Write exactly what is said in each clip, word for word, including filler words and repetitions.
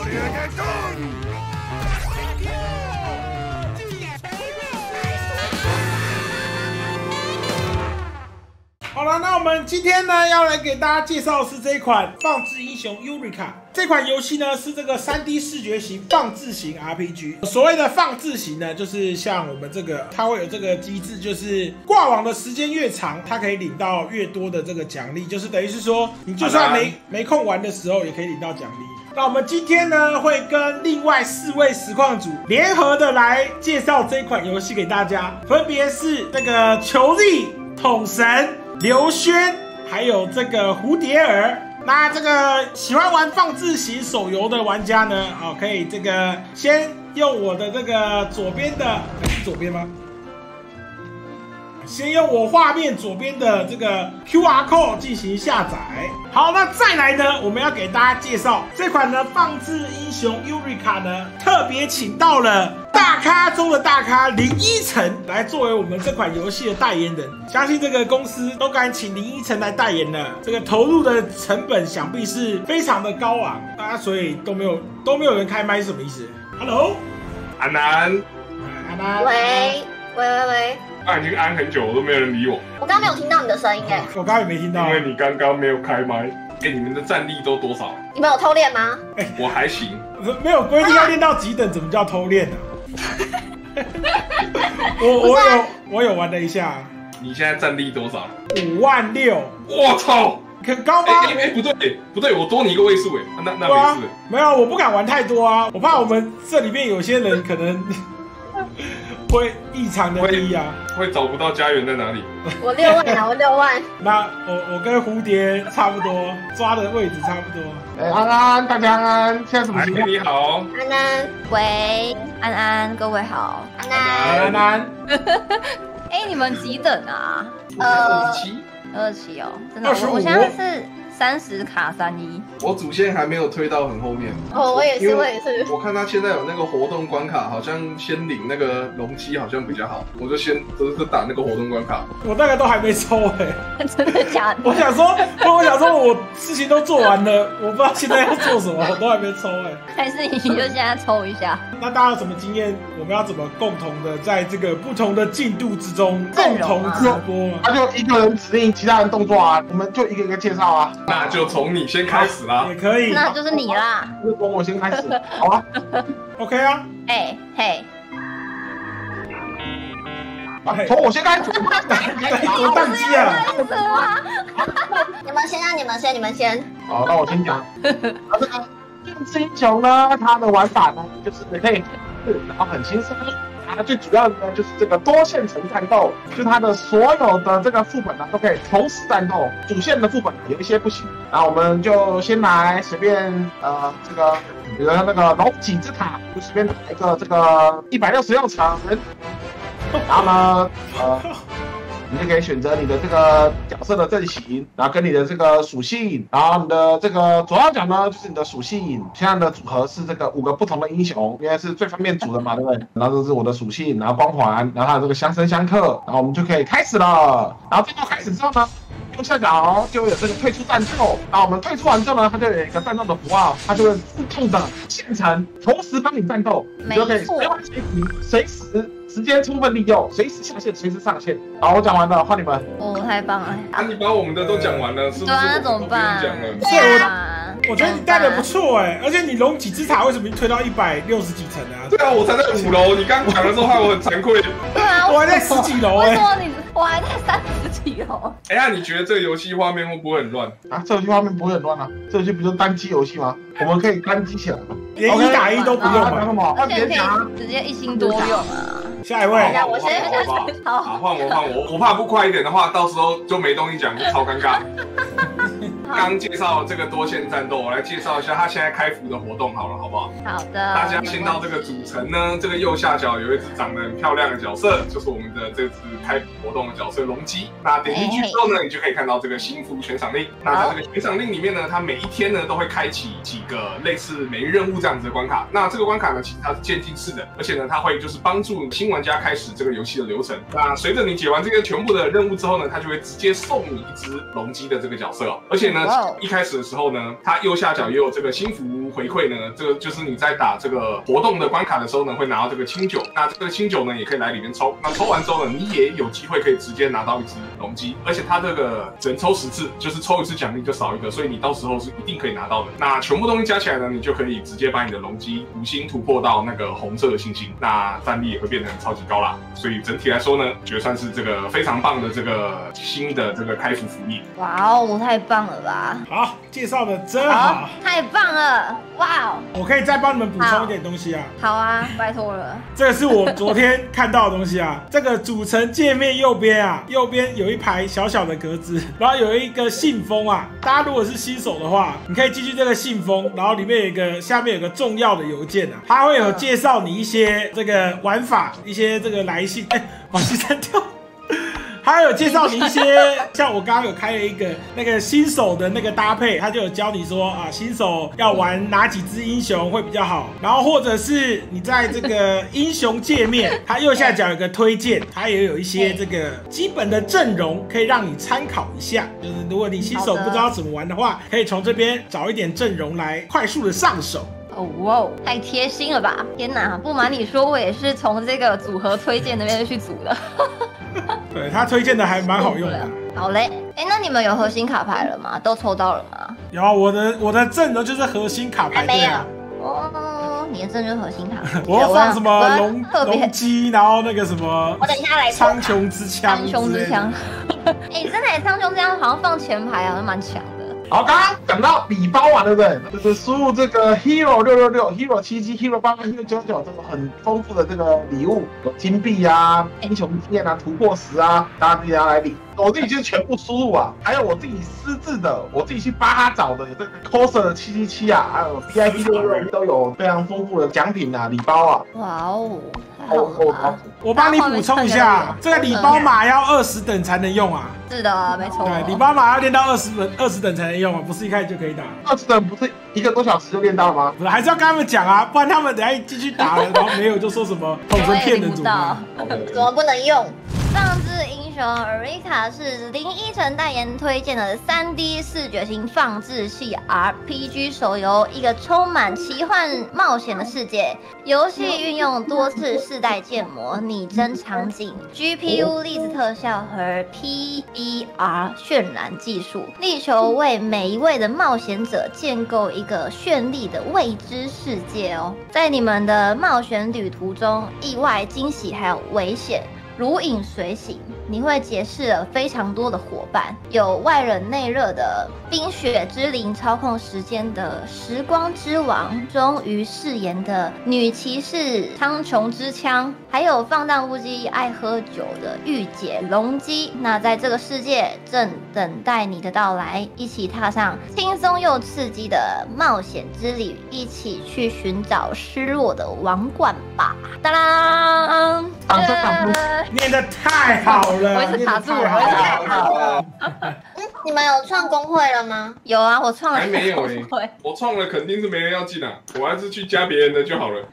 好了，那我们今天呢要来给大家介绍的是这一款放置英雄 Eureka。这款游戏呢是这个 三 D 视觉型放置型 R P G。所谓的放置型呢，就是像我们这个，它会有这个机制，就是挂网的时间越长，它可以领到越多的这个奖励，就是等于是说，你就算没没空玩的时候，也可以领到奖励。那我们今天呢会跟另外四位实况组联合的来介绍这款游戏给大家，分别是这个球力、统神、刘轩，还有这个蝴蝶儿。那这个喜欢玩放置型手游的玩家呢，哦，可以这个先用我的这个左边的，是左边吗？先用我画面左边的这个 Q R code 进行下载。好，那再来呢，我们要给大家介绍这款呢放置英雄 Eureka 呢，特别请到了大咖中的大咖林依晨来作为我们这款游戏的代言人。相信这个公司都敢请林依晨来代言了，这个投入的成本想必是非常的高昂啊，所以都没有都没有人开麦是什么意思 ？Hello， 安南， 安南， 喂喂喂喂。 啊，已经安很久，都没有人理我。 我刚刚没有听到你的声音哎， 我刚刚也没听到， 因为你刚刚没有开麦。哎、欸，你们的战力都多少？ 你们有偷练吗？ 哎、 我还行， 没有规定要练到几等，怎么叫偷练呢、啊？我我有我有玩了一下。 你现在战力多少？ 五万六。 我操！ 很高吗？ 哎、欸欸、不对不对，我多你一个位数哎，那那没事、啊。 没有，我不敢玩太多啊，我怕我们这里面有些人可能。会异常的低啊， 会找不到家园在哪里。 我六万啊，我六万。 那我我跟蝴蝶差不多，抓的位置差不多。 哎、欸，安安，大家安安，现在什么情况？ 你好， 安安， 喂，安安，各位好， 安安， 安安。 哎、欸，你们几等啊？ 二十七， 二十七哦，真的，我我现在是三十卡三一。 我主线还没有推到很后面。 哦，我也是，我也是。 我看他现在有那个活动关卡，好像先领那个龙机好像比较好，我就先就就打那个活动关卡。 我大概都还没抽哎、 欸，真的假的？ 我想说，我想说我事情都做完了，我不知道现在要做什么，我都还没抽哎、欸。 还是你就现在抽一下？ 那大家有什么经验？我们要怎么共同的在这个不同的进度之中共同直播啊？ 他就一个人指令其他人动作啊，我们就一个一个介绍啊。 那就从你先开始啦， 也可以。 那就是你啦， 就从我先开始，好啊。 OK 啊。 哎、欸、嘿。 啊，从我先开始。 我宕机啊！ 你们先啊，你们先，你们先。 好，那我先讲。这个放置英雄呢，它的玩法呢，就是你可以，然后很轻松。它最主要的呢，就是这个多线程战斗，就它的所有的这个副本呢，都可以同时战斗。主线的副本有一些不行，然后我们就先来随便呃这个，比如说那个龙脊之塔，就随便打一个这个一百六十六层，然后呢呃。你就可以选择你的这个角色的阵型，然后跟你的这个属性，然后你的这个左上角呢就是你的属性。现在的组合是这个五个不同的英雄，因为是最方便组的嘛，对不对？然后这是我的属性，然后光环，然后还有这个相生相克，然后我们就可以开始了。然后战斗开始之后呢，右下角就有这个退出战斗，然后我们退出完之后呢，它就有一个战斗的符号，它就会自动的现成，同时帮你战斗，你就可以随时随时。时间充分利用，随时下线，随时上线。好，我讲完了，换你们。 哦，太棒了！ 啊，你把我们的都讲完了，是不是？ 对啊，那怎么办？ 讲了。 对啊，我觉得你带的不错哎，而且你龙脊之塔为什么推到一百六十几层啊？ 对啊，我才在五楼，你刚讲的时候害我很惭愧。 对啊， 我还在十几楼哎。 为什么你我还在三十几楼？ 哎呀，你觉得这个游戏画面会不会很乱啊？这游戏画面不会很乱啊，这游戏不就单机游戏吗？我们可以单机起来吗？ 连一打一都不用嘛？ 而且可以直接一心多用啊。 下一位， 我先， 好，好，换我，换我，我怕不快一点的话，到时候就没东西讲，就超尴尬。刚介绍这个多线战斗，我来介绍一下它现在开服的活动好了，好不好？ 好的。 大家先到这个主城呢，这个右下角有一只长得很漂亮的角色，就是我们的这只开服活动的角色龙姬。那点进去之后呢，你就可以看到这个新服悬赏令。那在这个悬赏令里面呢，它每一天呢都会开启几个类似每日任务这样子的关卡。那这个关卡呢，其实它是渐进式的，而且呢，它会就是帮助新玩家开始这个游戏的流程。那随着你解完这个全部的任务之后呢，它就会直接送你一只龙姬的这个角色哦。而且呢， 呢，一开始的时候呢，它右下角也有这个新服回馈呢，这个就是你在打这个活动的关卡的时候呢，会拿到这个清酒。那这个清酒呢，也可以来里面抽。那抽完之后呢，你也有机会可以直接拿到一只龙鸡，而且它这个只能抽十次，就是抽一次奖励就少一个，所以你到时候是一定可以拿到的。那全部东西加起来呢，你就可以直接把你的龙鸡五星突破到那个红色的星星，那战力也会变得超级高啦。所以整体来说呢，觉得算是这个非常棒的这个新的这个开服福利。 哇哦，太棒了吧！ 好，介绍的真好， 太棒了！哇哦， 我可以再帮你们补充一点东西啊。 好啊，拜托了。 这个是我昨天看到的东西啊。这个组成界面右边啊，右边有一排小小的格子，然后有一个信封啊。大家如果是新手的话，你可以进去这个信封，然后里面有一个下面有个重要的邮件啊，它会有介绍你一些这个玩法，一些这个来信。哎，往西删掉。还有介绍你一些，像我刚刚有开了一个那个新手的那个搭配，他就有教你说啊，新手要玩哪几只英雄会比较好，然后或者是你在这个英雄界面，它右下角有个推荐，它也有一些这个基本的阵容可以让你参考一下。就是如果你新手不知道怎么玩的话，可以从这边找一点阵容来快速的上手。 哦哇，太贴心了吧！天哪，不瞒你说，我也是从这个组合推荐那边去组的。 对，他推荐的还蛮好用的。 好嘞，哎，那你们有核心卡牌了吗？都抽到了吗？ 有啊，我的我的阵容就是核心卡牌，对啊。 哦，你的阵就是核心卡牌。 我要放什么龙龙鸡，然后那个什么， 我等一下来苍穹之枪， 苍穹之枪。哎，真的，苍穹之枪好像放前排啊，蛮强的。 好，刚刚讲到礼包嘛，对不对？就是输入这个 hero 六六六、hero 七七、hero 八八、hero 九九这个很丰富的这个礼物，有金币啊、英雄剑啊、突破石啊，大家自己要来领。我自己就是全部输入啊，还有我自己私自的，我自己去巴哈找的，有这个 coser 的七七七啊，还有 V I P 六六六都有非常丰富的奖品啊、礼包啊。 哇哦！ 哦， 我帮你补充一下，这个礼包码要二十等才能用啊。 是的，没错。 对，礼包码要练到二十等，二十等才能用啊，不是一开始就可以打。 二十等不是一个多小时就练到了吗？ 不是，还是要跟他们讲啊，不然他们等下一进去打了，然后没有就说什么统神骗人怎么办？ 怎么不能用？ 放置英雄 Eureka 是林依晨代言推荐的 三 D 视觉型放置系 R P G 手游，一个充满奇幻冒险的世界。游戏运用多次世代建模、拟真场景、G P U 粒子特效和 P B R 渲染技术，力求为每一位的冒险者建构一个绚丽的未知世界哦。在你们的冒险旅途中，意外、惊喜还有危险如影随形，你会结识了非常多的伙伴，有外冷内热的冰雪之灵操控时间的时光之王，忠于誓言的女骑士苍穹之枪，还有放荡不羁爱喝酒的御姐龙姬。那在这个世界正等待你的到来，一起踏上轻松又刺激的冒险之旅，一起去寻找失落的王冠吧！当当， 掌声掌声！ 念得太好了， 我一直卡住了。 嗯，你们有创工会了吗？ 有啊，我创了。 还没有哎，我创了肯定是没人要进啊，我还是去加别人的就好了。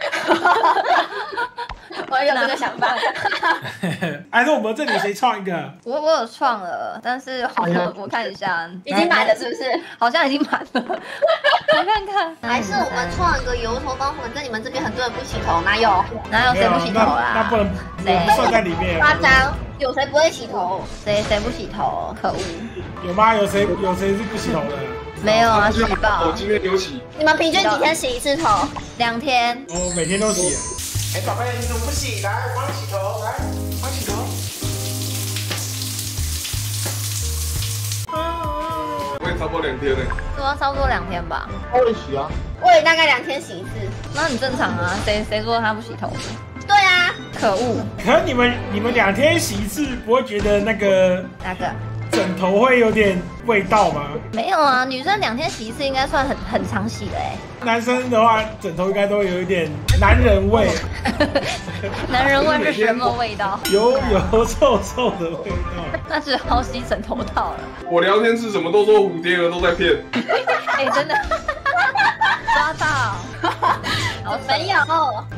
我有这个想法。 还是我们这里谁创一个？ 我我有创了，但是我我看一下， 已经买了是不是？ 好像已经买了，我看看。 还是我们创一个油头帮，反正你们这边很多人不洗头，哪有？ 哪有谁不洗头啊？ 那不能不算在里面。 夸张，有谁不会洗头？ 谁谁不洗头？可恶！ 有吗？有谁有谁是不洗头的？ 没有啊，洗爆。 我今天有洗。 你们平均几天洗一次头？ 两天。 我每天都洗。哎，宝贝，你怎么不洗？来，我帮你洗头，来，帮你洗头。 我也差不多两天呢。 对啊，差不多两天吧。 我也洗啊。 我也大概两天洗一次。 那很正常啊，谁谁说他不洗头？ 对啊。 可恶！ 可是你们你们两天洗一次，不会觉得那个哪个枕头会有点味道吗？ 没有啊，女生两天洗一次应该算很很常洗的哎。 男生的话，枕头应该都会有一点男人味。 男人味是什么味道？ 油油臭臭的味道。 那只好洗枕头套了。 我聊天室什么都说蝴蝶儿都在骗。 哎、欸，真的抓到。 好没有。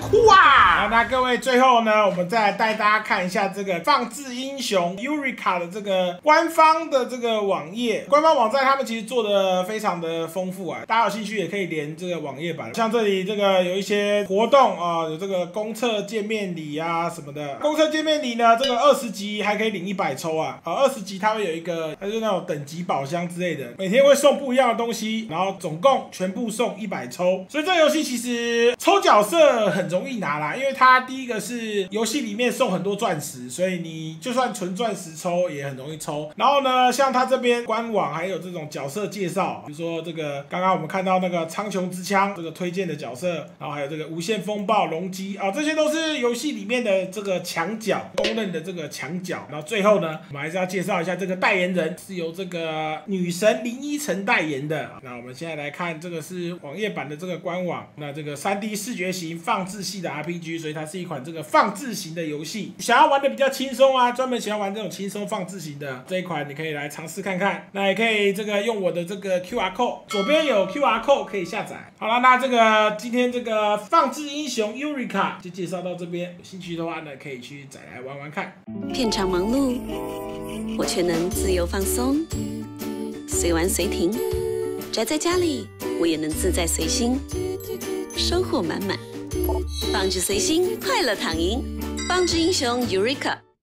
哭啊！那各位最后呢，我们再来带大家看一下这个放置英雄 Eureka 的这个官方的这个网页，官方网站他们其实做的非常的丰富啊，大家有兴趣也可以连这个网页版，像这里这个有一些活动啊，有这个公测见面礼啊什么的。公测见面礼呢，这个二十级还可以领一百抽啊，啊二十级它会有一个，它就是那种等级宝箱之类的，每天会送不一样的东西，然后总共全部送一百抽。所以这个游戏其实抽角色很容易拿啦，因为它第一个是游戏里面送很多钻石，所以你就算纯钻石抽也很容易抽。然后呢，像它这边官网还有这种角色介绍，比如说这个刚刚我们看到那个苍穹之枪这个推荐的角色，然后还有这个无限风暴龙姬啊，这些都是游戏里面的这个墙角，公认的这个墙角。然后最后呢，我们还是要介绍一下这个代言人是由这个女神林依晨代言的。那我们现在来看，这个是网页版的这个官网，那这个 三 D 视觉型放置系的 R P G， 所以它是一款这个放置型的游戏。想要玩的比较轻松啊，专门喜欢玩这种轻松放置型的这一款，你可以来尝试看看。那也可以这个用我的这个 Q R code， 左边有 Q R code 可以下载。好了，那这个今天这个放置英雄 Eureka 就介绍到这边，有兴趣的话呢，可以去载来玩玩看。 片场忙碌，我却能自由放松，随玩随停。宅在家里，我也能自在随心，收获满满。放置随心，快乐躺赢。放置英雄 Eureka。